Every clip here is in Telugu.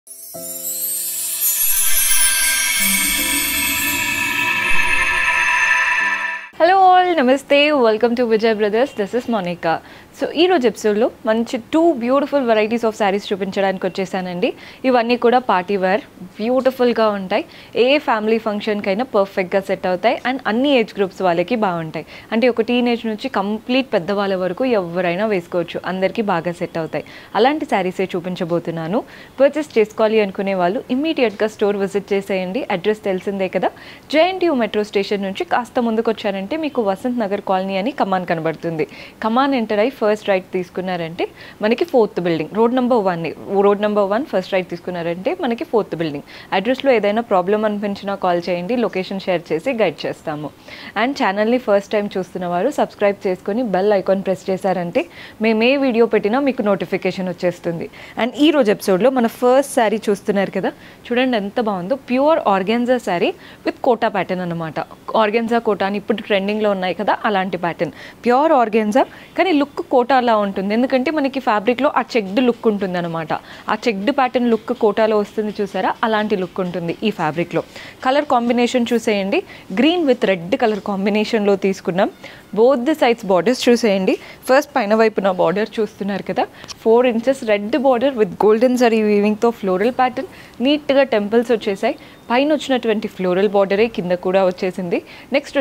Hello all, namaste, welcome to Vijay Brothers. This is Monica. So ee roju episode lo manchi two beautiful varieties of sarees చూపించడానికి వచ్చేసానండి. ఇవన్నీ కూడా పార్టీ వేర్ బ్యూటిఫుల్ గా ఉంటాయి. ఏ ఫ్యామిలీ ఫంక్షన్ కైనా పర్ఫెక్ట్ గా సెట్ అవుతాయి అండ్ అన్ని ఏజ్ గ్రూప్స్ వాళ్ళకి బాగుంటాయి. అంటే ఒక టీనేజ్ నుంచి కంప్లీట్ పెద్దవాళ్ళ వరకు ఎవరైనా వేసుకోవచ్చు, అందరికీ బాగా సెట్ అవుతాయి. అలాంటి సారీసే చూపించబోతున్నాను. పర్చేస్ చేసుకోవాలి అనుకునే వాళ్ళు ఇమ్మీడియట్ గా స్టోర్ విజిట్ చేసేయండి. అడ్రస్ తెలిసిందే కదా, JNTU మెట్రో స్టేషన్ నుంచి కాస్త ముందుకు వచ్చారంటే మీకు వసంత్ నగర్ కాలనీ అని కమాన్ కనబడుతుంది. కమాన్ ఎంటర్ అయ్యి ఫస్ట్ రైట్ తీసుకున్నారంటే మనకి 4th building, road number 1 first right తీసుకున్నారంటే మనకి 4th బిల్డింగ్. అడ్రస్లో ఏదైనా ప్రాబ్లం అనిపించినా కాల్ చేయండి, లొకేషన్ షేర్ చేసి గైడ్ చేస్తాము. అండ్ ఛానల్ని ఫస్ట్ టైం చూస్తున్న వారు సబ్స్క్రైబ్ చేసుకొని బెల్ ఐకాన్ ప్రెస్ చేశారంటే మేము ఏ వీడియో పెట్టినా మీకు నోటిఫికేషన్ వచ్చేస్తుంది. అండ్ ఈ రోజు ఎపిసోడ్లో మన ఫస్ట్ శారీ చూస్తున్నారు కదా, చూడండి ఎంత బాగుందో. Pure organza saree with Kota pattern అనమాట. ఆర్గాన్జా కోటా అని ఇప్పుడు ట్రెండింగ్లో ఉన్నాయి కదా, అలాంటి ప్యాటర్న్. ప్యూర్ ఆర్గాన్జా కానీ లుక్ కోటాలా ఉంటుంది, ఎందుకంటే మనకి ఫ్యాబ్రిక్లో ఆ చెక్డ్ లుక్ ఉంటుంది అనమాట. ఆ చెక్డ్ ప్యాటర్న్ లుక్ కోటాలో వస్తుంది చూసారా, అలాంటి లుక్ ఉంటుంది ఈ ఫ్యాబ్రిక్లో. కలర్ కాంబినేషన్ చూసేయండి, గ్రీన్ విత్ రెడ్ కలర్ కాంబినేషన్లో తీసుకున్నాం. బోత్ ది సైడ్స్ బార్డర్స్ చూసేయండి. ఫస్ట్ పైన వైపున బార్డర్ చూస్తున్నారు కదా, 4 inches red border with golden zari వీవింగ్తో ఫ్లోరల్ ప్యాటర్న్. నీట్గా టెంపుల్స్ వచ్చేసాయి. పైన వచ్చినటువంటి ఫ్లోరల్ బార్డరే కింద కూడా వచ్చేసింది. నెక్స్ట్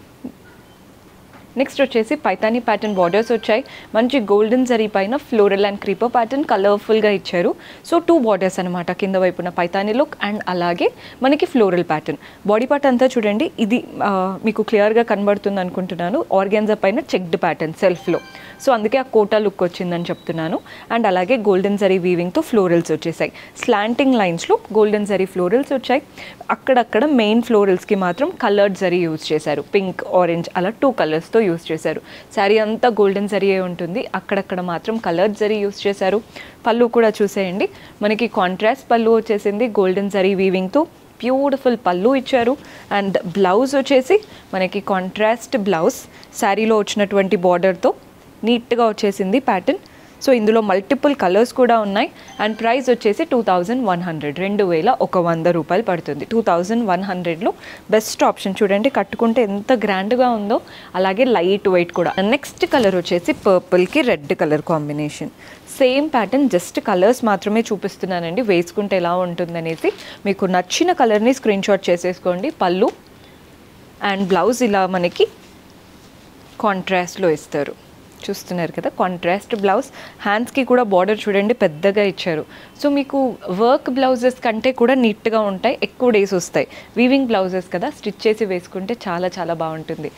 వచ్చేసి పైతానీ ప్యాటర్న్ బార్డర్స్ వచ్చాయి. మంచి గోల్డెన్ జరీ పైన ఫ్లోరల్ అండ్ క్రీపర్ ప్యాటర్న్ కలర్ఫుల్గా ఇచ్చారు. సో 2 బార్డర్స్ అనమాట, కింద వైపున పైతానీ లుక్ అండ్ అలాగే మనకి ఫ్లోరల్ ప్యాటర్న్. బాడీ పార్ట్ అంతా చూడండి, ఇది మీకు క్లియర్గా కనబడుతుంది అనుకుంటున్నాను. ఆర్గాన్జా పైన చెక్డ్ ప్యాటర్న్ సెల్ఫ్లో, సో అందుకే ఆ కోటా లుక్ వచ్చిందని చెప్తున్నాను. అండ్ అలాగే గోల్డెన్ జరీ వీవింగ్తో ఫ్లోరల్స్ వచ్చేసాయి. స్లాంటింగ్ లైన్స్లో గోల్డెన్ జరీ ఫ్లోరల్స్ వచ్చాయి. అక్కడక్కడ మెయిన్ ఫ్లోరల్స్కి మాత్రం కలర్డ్ జరీ యూజ్ చేశారు. పింక్, ఆరెంజ్ అలా 2 కలర్స్తో యూజ్ చేశారు. శారీ అంతా గోల్డెన్ జరీ ఉంటుంది, అక్కడక్కడ మాత్రం కలర్డ్ జరీ యూజ్ చేశారు. పళ్ళు కూడా చూసేయండి, మనకి కాంట్రాస్ట్ పళ్ళు వచ్చేసింది గోల్డెన్ జరీ వీవింగ్తో. బ్యూటిఫుల్ పళ్ళు ఇచ్చారు. అండ్ బ్లౌజ్ వచ్చేసి మనకి కాంట్రాస్ట్ బ్లౌజ్, శారీలో వచ్చినటువంటి బార్డర్తో నీట్గా వచ్చేసింది ప్యాటర్న్. సో ఇందులో మల్టిపుల్ కలర్స్ కూడా ఉన్నాయి. అండ్ ప్రైస్ వచ్చేసి 2100, 2100 రూపాయలు పడుతుంది. 2100లో బెస్ట్ ఆప్షన్. చూడండి కట్టుకుంటే ఎంత గ్రాండ్గా ఉందో, అలాగే లైట్ వెయిట్ కూడా. నెక్స్ట్ కలర్ వచ్చేసి పర్పుల్కి red colour combination. Same pattern, just colours మాత్రమే చూపిస్తున్నానండి, వేసుకుంటే ఎలా ఉంటుందనేసి. మీకు నచ్చిన కలర్ని స్క్రీన్ షాట్ చేసేసుకోండి. పళ్ళు అండ్ బ్లౌజ్ ఇలా మనకి కాంట్రాస్ట్లో ఇస్తారు, చూస్తున్నారు కదా, కాంట్రాస్ట్ బ్లౌజ్. హ్యాండ్స్కి కూడా బార్డర్ చూడండి పెద్దగా ఇచ్చారు. సో మీకు వర్క్ బ్లౌజెస్ కంటే కూడా నీట్గా ఉంటాయి, ఎక్కువ డేస్ వస్తాయి. వీవింగ్ బ్లౌజెస్ కదా, స్టిచ్ చేసి వేసుకుంటే చాలా చాలా బాగుంటుంది.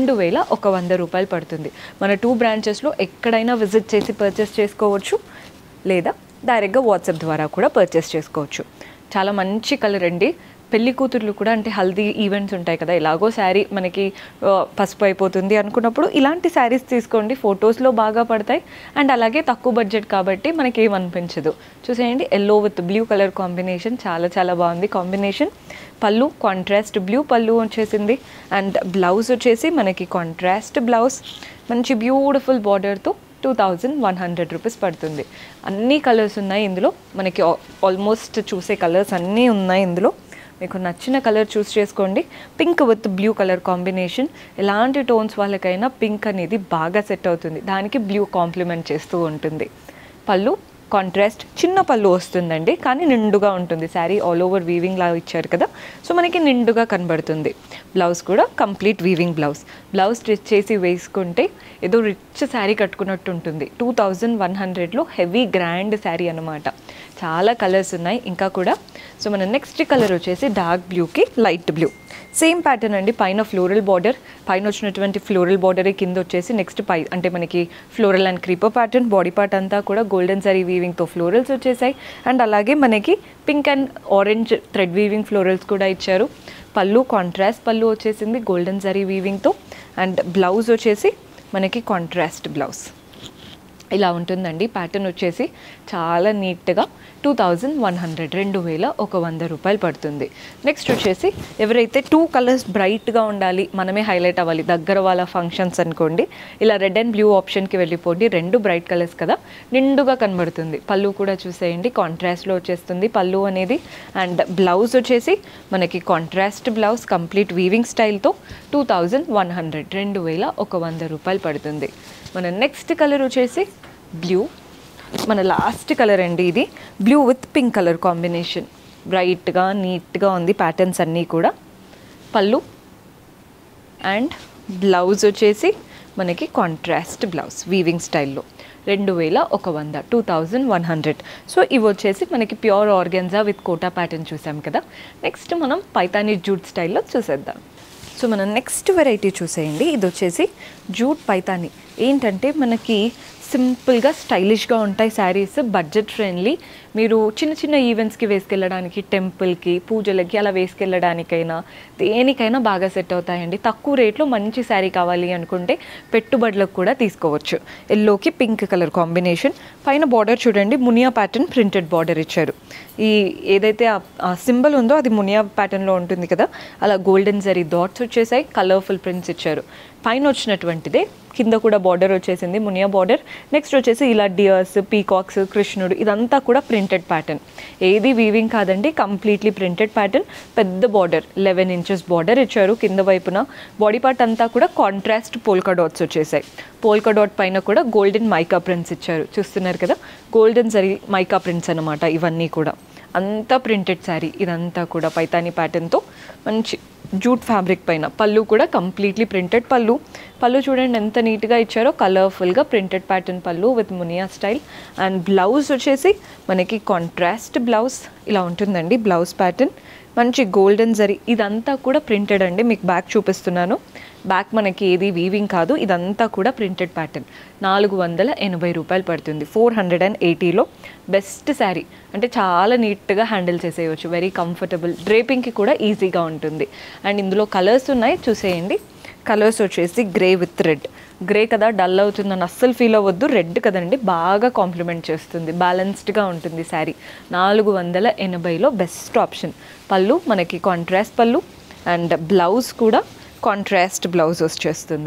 2100 రూపాయలు పడుతుంది. మన 2 బ్రాంచెస్లో ఎక్కడైనా విజిట్ చేసి పర్చేస్ చేసుకోవచ్చు, లేదా డైరెక్ట్గా వాట్సాప్ ద్వారా కూడా పర్చేస్ చేసుకోవచ్చు. చాలా మంచి కలర్ అండి. పెళ్లి కూతుర్లు కూడా, అంటే హల్దీ ఈవెంట్స్ ఉంటాయి కదా, ఎలాగో శారీ మనకి పసుపు అయిపోతుంది అనుకున్నప్పుడు ఇలాంటి శారీస్ తీసుకోండి, ఫొటోస్లో బాగా పడతాయి. అండ్ అలాగే తక్కువ బడ్జెట్ కాబట్టి మనకి ఏమనిపించదు. చూసేయండి, yellow with blue colour combination, చాలా చాలా బాగుంది కాంబినేషన్. పళ్ళు కాంట్రాస్ట్ బ్లూ పళ్ళు వచ్చేసింది. అండ్ బ్లౌజ్ వచ్చేసి మనకి కాంట్రాస్ట్ బ్లౌజ్, మంచి బ్యూటిఫుల్ బార్డర్తో 2100 రూపీస్ పడుతుంది. అన్ని కలర్స్ ఉన్నాయి ఇందులో, మనకి ఆల్మోస్ట్ చూసే కలర్స్ అన్నీ ఉన్నాయి ఇందులో. మీకు నచ్చిన కలర్ చూస్ చేసుకోండి. Pink with blue colour combination, ఎలాంటి టోన్స్ వాళ్ళకైనా పింక్ అనేది బాగా సెట్ అవుతుంది, దానికి బ్లూ కాంప్లిమెంట్ చేస్తూ ఉంటుంది. పళ్ళు కాంట్రాస్ట్ చిన్న పళ్ళు వస్తుందండి, కానీ నిండుగా ఉంటుంది. శారీ ఆల్ ఓవర్ వీవింగ్ లాగా ఇచ్చారు కదా, సో మనకి నిండుగా కనబడుతుంది. బ్లౌజ్ కూడా complete weaving blouse. Blouse stitch చేసి వేసుకుంటే ఏదో రిచ్ శారీ కట్టుకున్నట్టు ఉంటుంది. 2100లో హెవీ గ్రాండ్ శారీ అనమాట. చాలా కలర్స్ ఉన్నాయి ఇంకా కూడా. సో మన నెక్స్ట్ కలర్ వచ్చేసి డార్క్ బ్లూకి లైట్ బ్లూ. సేమ్ ప్యాటర్న్ అండి, పైన ఫ్లోరల్ బార్డర్, పైన వచ్చినటువంటి ఫ్లోరల్ బార్డర్ కింద వచ్చేసి నెక్స్ట్ అంటే మనకి floral and creeper pattern. Body part అంతా కూడా గోల్డెన్ జరీ వీవింగ్తో ఫ్లోరల్స్ వచ్చేసాయి. అండ్ అలాగే మనకి pink and orange thread weaving florals కూడా ఇచ్చారు. పళ్ళు కాంట్రాస్ట్ పళ్ళు వచ్చేసింది గోల్డెన్ జరీ వీవింగ్తో. అండ్ బ్లౌజ్ వచ్చేసి మనకి కాంట్రాస్ట్ బ్లౌజ్. ఇలా ఉంటుందండి. ప్యాటర్న్ వచ్చేసి చాలా నీట్గా 2100 2100 రూపాయలు పడుతుంది. నెక్స్ట్ వచ్చేసి ఎవరైతే 2 కలర్స్ బ్రైట్గా ఉండాలి, మనమే హైలైట్ అవ్వాలి, దగ్గర వాళ్ళ ఫంక్షన్స్ అనుకోండి, ఇలా రెడ్ అండ్ బ్లూ ఆప్షన్కి వెళ్ళిపోండి. 2 బ్రైట్ కలర్స్ కదా, నిండుగా కనబడుతుంది. పళ్ళు కూడా చూసేయండి, కాంట్రాస్ట్లో వచ్చేస్తుంది పళ్ళు అనేది. అండ్ బ్లౌజ్ వచ్చేసి మనకి కాంట్రాస్ట్ బ్లౌజ్ కంప్లీట్ వీవింగ్ స్టైల్తో 2100 2100 రూపాయలు పడుతుంది. మన నెక్స్ట్ కలర్ వచ్చేసి బ్లూ, మన లాస్ట్ కలర్ అండి ఇది. Blue with pink colour combination, బ్రైట్గా నీట్గా ఉంది ప్యాటర్న్స్ అన్నీ కూడా. పళ్ళు అండ్ బ్లౌజ్ వచ్చేసి మనకి కాంట్రాస్ట్ బ్లౌజ్ వీవింగ్ స్టైల్లో 2100 2100. సో ఇవి వచ్చేసి మనకి pure organza with Kota pattern చూసాం కదా. నెక్స్ట్ మనం పైతానీ జూట్ స్టైల్లో చూసేద్దాం. సో మనం నెక్స్ట్ వెరైటీ చూసేయండి. ఇది వచ్చేసి జూట్ పైతానీ. ఏంటంటే మనకి సింపుల్గా స్టైలిష్గా ఉంటాయి శారీస్, బడ్జెట్ ఫ్రెండ్లీ. మీరు చిన్న చిన్న ఈవెంట్స్కి వేసుకెళ్ళడానికి, టెంపుల్కి, పూజలకి అలా వేసుకెళ్ళడానికైనా దేనికైనా బాగా సెట్ అవుతాయండి. తక్కువ రేట్లో మంచి శారీ కావాలి అనుకుంటే పెట్టుబడులకు కూడా తీసుకోవచ్చు. ఎల్లోకి పింక్ కలర్ కాంబినేషన్, పైన బార్డర్ చూడండి మునియా ప్యాటర్న్ ప్రింటెడ్ బార్డర్ ఇచ్చారు. ఈ ఏదైతే ఆ సింబల్ ఉందో అది మునియా ప్యాటర్న్లో ఉంటుంది కదా, అలా గోల్డెన్ జరీ డాట్స్ వచ్చేసాయి, కలర్ఫుల్ ప్రింట్స్ ఇచ్చారు. పైన వచ్చినటువంటిదే కింద కూడా బార్డర్ వచ్చేసింది మునియా బార్డర్. నెక్స్ట్ వచ్చేసి ఇలా డియర్స్, పీకాక్స్, కృష్ణుడు, ఇదంతా కూడా ప్రింటెడ్ ప్యాటర్న్. ఏది వీవింగ్ కాదండి, కంప్లీట్లీ ప్రింటెడ్ ప్యాటర్న్. పెద్ద బార్డర్ 11 ఇంచెస్ బార్డర్ ఇచ్చారు కింద వైపున. బాడీ పార్ట్ అంతా కూడా కాంట్రాస్ట్ పోల్కా డాట్స్ వచ్చేసాయి. పోల్కా డాట్ పైన కూడా గోల్డెన్ మైకా ప్రింట్స్ ఇచ్చారు. చూస్తున్నారు కదా, గోల్డెన్ జరీ మైకా ప్రింట్స్ అనమాట ఇవన్నీ కూడా. అంతా ప్రింటెడ్ శారీ ఇదంతా కూడా పైతానీ ప్యాటర్న్తో మంచి జూట్ ఫ్యాబ్రిక్ పైన. పళ్ళు కూడా కంప్లీట్లీ ప్రింటెడ్ పళ్ళు. పళ్ళు చూడండి ఎంత నీట్గా ఇచ్చారో, కలర్ఫుల్గా ప్రింటెడ్ ప్యాటర్న్ పళ్ళు విత్ మునియా స్టైల్. అండ్ బ్లౌజ్ వచ్చేసి మనకి కాంట్రాస్ట్ బ్లౌజ్ ఇలా ఉంటుందండి. బ్లౌజ్ ప్యాటర్న్ మంచి గోల్డెన్ జరీ, ఇదంతా కూడా ప్రింటెడ్ అండి. మీకు బ్యాక్ చూపిస్తున్నాను. బ్యాక్ మనకి ఏది వీవింగ్ కాదు, ఇదంతా కూడా ప్రింటెడ్ ప్యాటర్న్. 480 రూపాయలు పడుతుంది. 480లో బెస్ట్ శారీ. అంటే చాలా నీట్గా హ్యాండిల్ చేసేయచ్చు, వెరీ కంఫర్టబుల్, డ్రేపింగ్కి కూడా ఈజీగా ఉంటుంది. అండ్ ఇందులో కలర్స్ ఉన్నాయి చూసేయండి. కలర్స్ వచ్చేసి గ్రే విత్ రెడ్. గ్రే కదా డల్ అవుతుందని అస్సలు ఫీల్ అవ్వద్దు, రెడ్ కదండి బాగా కాంప్లిమెంట్ చేస్తుంది, బ్యాలెన్స్డ్గా ఉంటుంది శారీ. 480లో best option. పళ్ళు మనకి కాంట్రాస్ట్ పళ్ళు అండ్ బ్లౌజ్ కూడా కాంట్రాస్ట్ బ్లౌజ్ వచ్చేస్తుంది.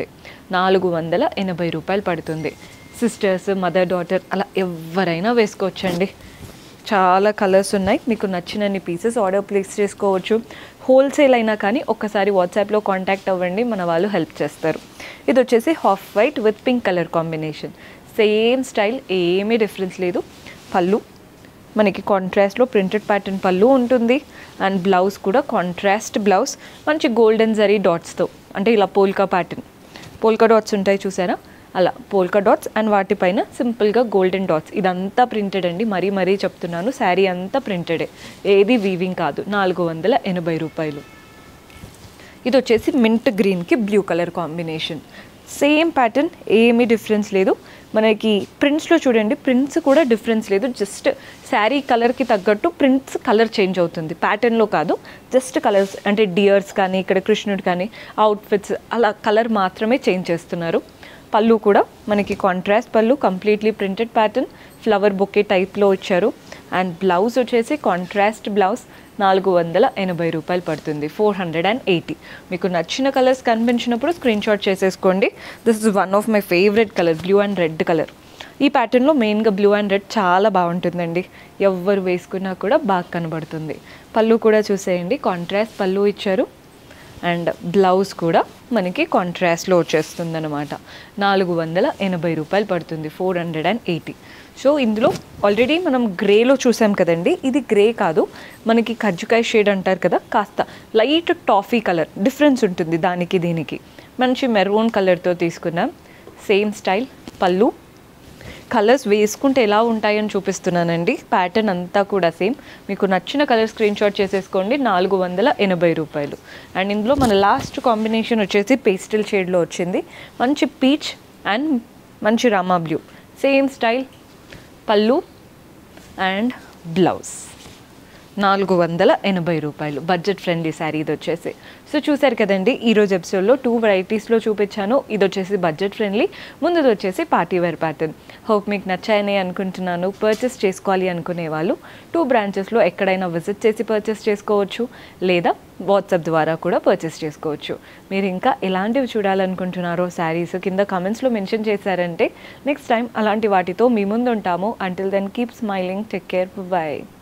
480 రూపాయలు పడుతుంది. సిస్టర్స్, మదర్, డాటర్ అలా ఎవరైనా వేసుకోవచ్చండి. చాలా కలర్స్ ఉన్నాయి, మీకు నచ్చినన్ని పీసెస్ ఆర్డర్ ప్లేస్ చేసుకోవచ్చు. హోల్సేల్ అయినా కానీ ఒక్కసారి వాట్సాప్లో కాంటాక్ట్ అవ్వండి, మన వాళ్ళు హెల్ప్ చేస్తారు. ఇది వచ్చేసి half white with pink colour combination. Same style, ఏమీ డిఫరెన్స్ లేదు. పళ్ళు మనకి కాంట్రాస్ట్లో ప్రింటెడ్ ప్యాటర్న్ పళ్ళు ఉంటుంది. అండ్ బ్లౌజ్ కూడా కాంట్రాస్ట్ బ్లౌజ్, మంచి గోల్డెన్ జరీ డాట్స్తో, అంటే ఇలా పోల్కా ప్యాటర్న్, పోల్కా డాట్స్ ఉంటాయి చూసారా, అలా పోల్కా డాట్స్. అండ్ వాటిపైన సింపుల్గా గోల్డెన్ డాట్స్. ఇదంతా ప్రింటెడ్ అండి, మరీ చెప్తున్నాను, శారీ అంతా ప్రింటెడే, ఏది వీవింగ్ కాదు. 480 రూపాయలు. ఇది వచ్చేసి మింట్ గ్రీన్కి blue colour combination. Same pattern, ఏమీ డిఫరెన్స్ లేదు. మనకి ప్రింట్స్లో చూడండి, ప్రింట్స్ కూడా డిఫరెన్స్ లేదు, జస్ట్ శారీ కలర్కి తగ్గట్టు ప్రింట్స్ కలర్ చేంజ్ అవుతుంది, ప్యాటర్న్లో కాదు, జస్ట్ కలర్స్. అంటే డియర్స్ కానీ, ఇక్కడ కృష్ణుడు కానీ, అవుట్ఫిట్స్ అలా కలర్ మాత్రమే చేంజ్ చేస్తున్నారు. పళ్ళు కూడా మనకి contrast pallu, completely printed pattern, flower bouquet టైప్లో ఇచ్చారు. అండ్ బ్లౌజ్ వచ్చేసి కాంట్రాస్ట్ బ్లౌజ్. 480 రూపాయలు పడుతుంది. 480. మీకు నచ్చిన కలర్స్ కనిపించినప్పుడు స్క్రీన్ షాట్ చేసేసుకోండి. This is one of my favourite colour, blue and red colour. ఈ ప్యాటర్న్లో మెయిన్గా బ్లూ అండ్ రెడ్ చాలా బాగుంటుందండి, ఎవరు వేసుకున్నా కూడా బాగా కనబడుతుంది. పళ్ళు కూడా చూసేయండి, కాంట్రాస్ట్ పళ్ళు ఇచ్చారు. అండ్ బ్లౌజ్ కూడా మనకి కాంట్రాస్ట్లో వచ్చేస్తుంది అనమాట. 480 రూపాయలు పడుతుంది. 480. సో ఇందులో ఆల్రెడీ మనం గ్రేలో చూసాం కదండి, ఇది గ్రే కాదు, మనకి కజ్జికాయ షేడ్ అంటారు కదా, కాస్త లైట్ టాఫీ కలర్ డిఫరెన్స్ ఉంటుంది దానికి దీనికి. మంచి మెరూన్ కలర్తో తీసుకున్నాం. Same style. పళ్ళు కలర్స్ వేసుకుంటే ఎలా ఉంటాయని చూపిస్తున్నానండి, ప్యాటర్న్ అంతా కూడా సేమ్. మీకు నచ్చిన కలర్ స్క్రీన్ షాట్ చేసేసుకోండి. 480 రూపాయలు. అండ్ ఇందులో మన లాస్ట్ కాంబినేషన్ వచ్చేసి పేస్టల్ షేడ్లో వచ్చింది, మంచి పీచ్ అండ్ మంచి రామా blue. Same style. Pallu and blouse. ₹480 budget friendly sari ఇది వచ్చేసి. సో చూసారు కదండి, ఈరోజు ఎపిసోడ్లో 2 వెరైటీస్లో చూపించాను. ఇది వచ్చేసి బడ్జెట్ ఫ్రెండ్లీ, ముందుది వచ్చేసి పార్టీ వేర్ ప్యాటర్న్. హోప్ మీకు నచ్చాయని అనుకుంటున్నాను. పర్చేస్ చేసుకోవాలి అనుకునే వాళ్ళు 2 బ్రాంచెస్లో ఎక్కడైనా విజిట్ చేసి పర్చేస్ చేసుకోవచ్చు, లేదా వాట్సాప్ ద్వారా కూడా పర్చేస్ చేసుకోవచ్చు. మీరు ఇంకా ఎలాంటివి చూడాలనుకుంటున్నారో శారీస్ కింద కమెంట్స్లో మెన్షన్ చేశారంటే నెక్స్ట్ టైం అలాంటి వాటితో మీ ముందు ఉంటాము. Until then keep smiling, take care, by.